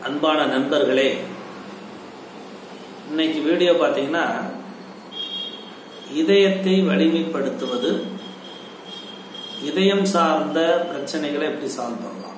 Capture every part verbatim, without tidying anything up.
அன்பான நண்பர்களே, இன்னைக்கு வீடியோ பார்த்தீங்கன்னா இதயத்தை வலிமைப்படுத்துவது, இதயம் சார்ந்த பிரச்சனைகளை எப்படி சால்வ் பண்ணலாம்.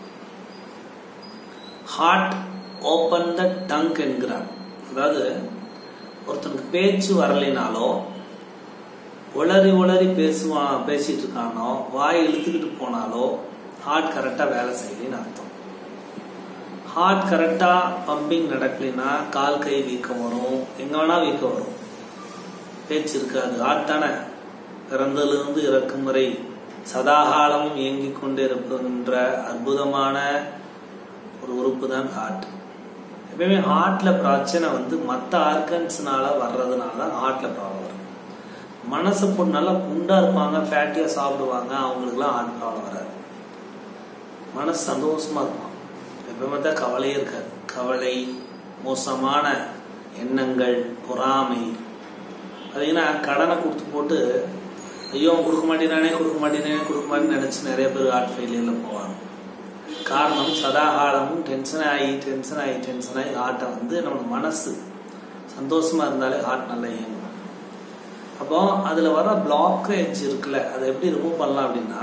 ஹார்ட் ஓபன் த டங்க் என்கிறார். அதாவது ஒருத்தனுக்கு பேச்சு வரலைனாலோ, உளறி உளறி பேசுவான் பேசிட்டு இருக்கானோ, வாய் இழுத்துக்கிட்டு போனாலோ ஹார்ட் கரெக்டா வேலை செய்யலன்னு அர்த்தம். ஹார்ட் கரெக்டா பம்பிங் நடக்கலைன்னா கால் கை வீக்கம் வரும், எங்க வேணா வீக்கம் வரும், பேச்சு இருக்காது. ஹார்ட் தானே பிறந்ததிலிருந்து இறக்கும் வரை சதாகாலமும் இயங்கிக் கொண்டே இருக்கின்ற அற்புதமான ஒரு உறுப்பு தான் ஹார்ட். எப்பயுமே ஹார்ட்ல பிரச்சனை வந்து மற்ற ஆர்கன்ஸ்னால வர்றதுனால தான் ஹார்ட்ல ப்ராப்ளம் வரும். மனசு பொண்ணு நல்லா குண்டா இருப்பாங்க, ஃபேட்டியா சாப்பிடுவாங்க, அவங்களுக்குலாம் ஹார்ட் ப்ராப்ளம் வராது. மனசு சந்தோஷமா இருப்பான், எப்பவுமே தான் கவலையே இருக்காது. கவலை, மோசமான எண்ணங்கள், பொறாமை. பார்த்தீங்கன்னா கடனை கொடுத்து போட்டு ஐயோ கொடுக்க மாட்டேனானே கொடுக்க மாட்டேனே கொடுக்க மாட்டேன்னு நினைச்சு நிறைய பேர் ஹார்ட் ஃபெயிலியர்ல போவாங்க. காரணம் சதாகாலமும் டென்ஷன் ஆகி டென்ஷன் ஆகி டென்ஷன் ஆகி ஹார்ட்டை வந்து நம்ம மனசு சந்தோஷமா இருந்தாலே ஹார்ட் நல்லா இயங்கும். அப்போ அதுல வர பிளாக்கேஜ் இருக்குல்ல, அதை எப்படி ரிமூவ் பண்ணலாம் அப்படின்னா,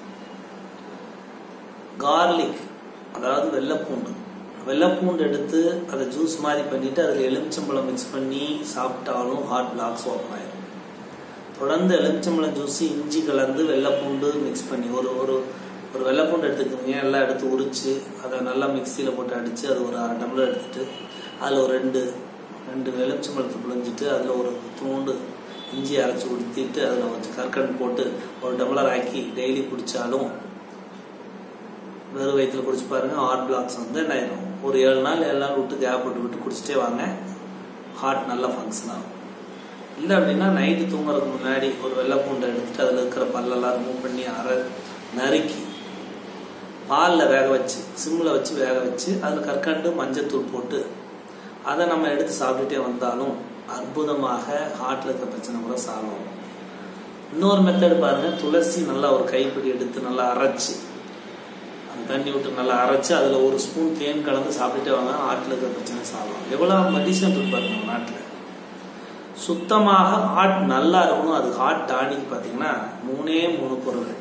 கார்லிக் அதாவது வெள்ளைப்பூண்டு வெள்ளைப்பூண்டு எடுத்து அதை ஜூஸ் மாதிரி பண்ணிட்டு அதில் எலுமிச்சம்பழம் மிக்ஸ் பண்ணி சாப்பிட்டாலும் ஹார்ட் பிளாக்ஸ் ஓப்பன் ஆயிடும். தொடர்ந்து எலுமிச்சம்பழம் ஜூஸ், இஞ்சி கலந்து வெள்ளைப்பூண்டு மிக்ஸ் பண்ணி ஒரு ஒரு ஒரு வெள்ளைப்பூண்டு எடுத்துக்கிறீங்க, எல்லாம் எடுத்து உரிச்சு அதை நல்லா மிக்சியில் போட்டு அடித்து அது ஒரு அரை டம்ளர் எடுத்துட்டு அதில் ஒரு ரெண்டு ரெண்டு எலுமிச்சம்பழத்தை புழிஞ்சிட்டு அதில் ஒரு தூண்டு இஞ்சி அரைச்சி ஊற்றிட்டு அதில் கொஞ்சம் கற்கண்டு போட்டு ஒரு டம்ளர் ஆக்கி டெய்லி குடித்தாலும், வெறும் வயிற்றுல குடிச்சு பாருங்க, ஹார்ட் பிளாக்ஸ் வந்து என்ன ஆயிடும். ஒரு ஏழு நாள் ஏழு நாள் விட்டு கேப் விட்டு விட்டு குடிச்சிட்டே வாங்க, ஹார்ட் நல்லா ஃபங்க்ஷன் ஆகும். இல்லை அப்படின்னா நைட்டு தூங்குறதுக்கு முன்னாடி ஒரு வெள்ளைப்பூண்டை எடுத்துட்டு அதில் இருக்கிற பல்லெல்லாம் ரிமூவ் பண்ணி அரை நறுக்கி பாலில் வேக வச்சு சிம்மில் வச்சு வேக வச்சு அதில் கற்கண்டு மஞ்சத்தூள் போட்டு அதை நம்ம எடுத்து சாப்பிட்டுட்டே வந்தாலும் அற்புதமாக ஹார்ட்ல இருக்க பிரச்சனை கூட சால்வ் ஆகும். இன்னொரு மெத்தட் பாருங்க, துளசி நல்லா ஒரு கைப்பிடி எடுத்து நல்லா அரைச்சு தண்ணி விட்டு நல்லா அரைச்சு அதில் ஒரு ஸ்பூன் தேன் கலந்து சாப்பிட்டுட்டே வாங்க, ஹார்ட்ல இருக்கிற பிரச்சனை சால்வ் ஆகும். எவ்வளோ மெடிசன் இருப்பாரு நம்ம நாட்டில். சுத்தமாக ஹார்ட் நல்லா இருக்கணும். அது ஹார்ட் டானிக் பார்த்தீங்கன்னா மூணே மூணு பொருள்.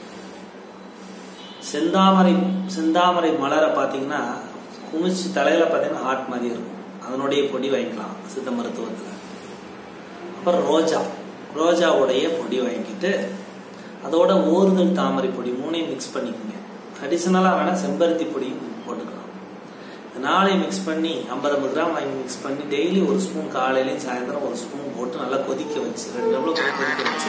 செந்தாமரை செந்தாமரை மலரை பார்த்தீங்கன்னா குமிச்சு தலையில பார்த்தீங்கன்னா ஹார்ட் மாதிரி இருக்கும், அதனுடைய பொடி வாங்கிக்கலாம் சித்த மருத்துவத்தில். அப்புறம் ரோஜா ரோஜாவுடைய பொடி வாங்கிட்டு அதோட ஓறுதல் தாமரை பொடி மூணையும் மிக்ஸ் பண்ணிக்கோங்க. அடிஷனலாக வேணால் செம்பருத்தி பொடியும் போட்டுக்கலாம். நாளையும் மிக்ஸ் பண்ணி ஐம்பது ஐம்பது கிராம் வாங்கி மிக்ஸ் பண்ணி டெய்லி ஒரு ஸ்பூன் காலையிலையும் சாயந்தரம் ஒரு ஸ்பூன் போட்டு நல்லா கொதிக்க வச்சு ரெண்டு டம்ளர் கொதிக்க வச்சு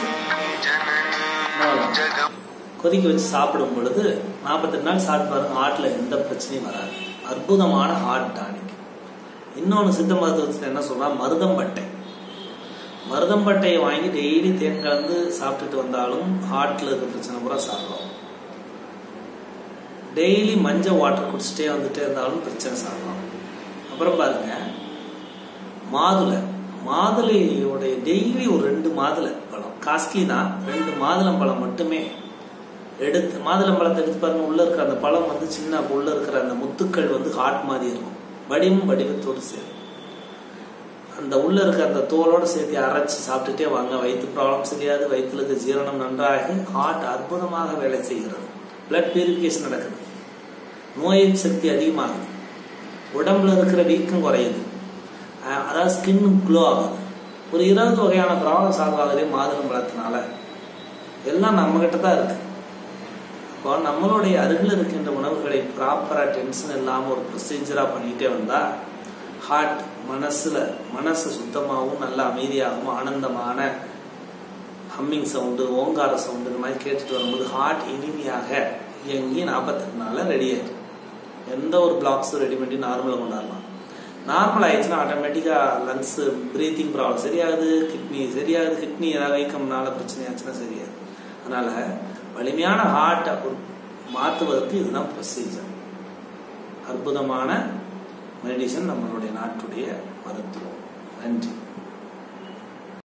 கொதிக்க வச்சு சாப்பிடும் பொழுது நாற்பத்தெட்டு நாள் சாப்பிட்டு பாருங்க, ஹார்ட்ல எந்த பிரச்சனையும் வராது. அற்புதமான ஹார்ட் டானிக். இன்னொன்று சித்த மருத்துவத்தில் என்ன சொல்றா, மருதம்பட்டை மருதம்பட்டையை வாங்கி டெய்லி தேன் கலந்து சாப்பிட்டுட்டு வந்தாலும் ஹார்ட்ல இருக்க பிரச்சனை கூட சால்வ் ஆகும். டெய்லி மஞ்சள் வாட்டர் குடிச்சிட்டே வந்துட்டே இருந்தாலும் பிரச்சனை சாப்பிடலாம். அப்புறம் பாருங்க, மாதுளை மாதுளையோடைய டெய்லி ஒரு ரெண்டு மாதுளை பழம், காஸ்ட்லி தான், ரெண்டு மாதுளம் பழம் மட்டுமே எடுத்து மாதுளம் பழத்தை எடுத்து பாருங்க. உள்ள இருக்கிற அந்த பழம் வந்து சின்ன உள்ள இருக்கிற அந்த முத்துக்கள் வந்து ஹார்ட் மாதிரி இருக்கும், வடிவம் வடிவத்தோடு சேரும். அந்த உள்ள இருக்க அந்த தோலோட சேர்த்து அரைச்சி சாப்பிட்டுட்டே வாங்க, வயிற்று ப்ராப்ளம் சரியாது, வயிற்றுல இருக்க ஜீரணம் நன்றாக ஹார்ட் அற்புதமாக வேலை செய்கிறது. பிளட் பியூரிஃபிகேஷன் நடக்குது, நோய் எதிர்ப்பு சக்தி அதிகமாகுது, உடம்புல இருக்கிற வீக்கம் குறையுது, அதாவது ஸ்கின் க்ளோ ஆகுது. ஒரு இருபது வகையான ப்ராப்ளம் சால்வ் ஆகுதே மாதுளம் பழத்தினால. எல்லாம் நம்ம கிட்ட தான் இருக்கு. இப்போ நம்மளுடைய அருகில் இருக்கின்ற உணவுகளை ப்ராப்பரா டென்ஷன் இல்லாமல் ஒரு ப்ரொசீஜரா பண்ணிட்டே வந்தா ஹார்ட் மனசுல மனசு சுத்தமாகவும் நல்ல அமைதியாகவும் ஆனந்தமான ஹம்மிங் சவுண்டு, ஓங்கார சவுண்டு இந்த மாதிரி கேட்டுட்டு வரும்போது ஹார்ட் இனிமையாக இயங்கி நாற்பத்தெட்டு நாள்ல ரெடி ஆயிடும். எந்த ஒரு பிளாக்ஸும் ரெடி பண்ணி நார்மலாக கொண்டாடலாம். நார்மல் ஆயிடுச்சுன்னா ஆட்டோமேட்டிக்கா லங்ஸ் பிரீத்திங் ப்ராப்ளம் சரியாகுது, கிட்னி சரியாகுது, கிட்னி ஏதாவது வீக்கம்னால பிரச்சனை ஆச்சுன்னா சரியாது. அதனால வலிமையான ஹார்ட்டை மாற்றுவதற்கு இதுதான் ப்ரொசீஜர். அற்புதமான மெடிசன் நம்மளுடைய நாட்டுடைய மருத்துவம். நன்றி.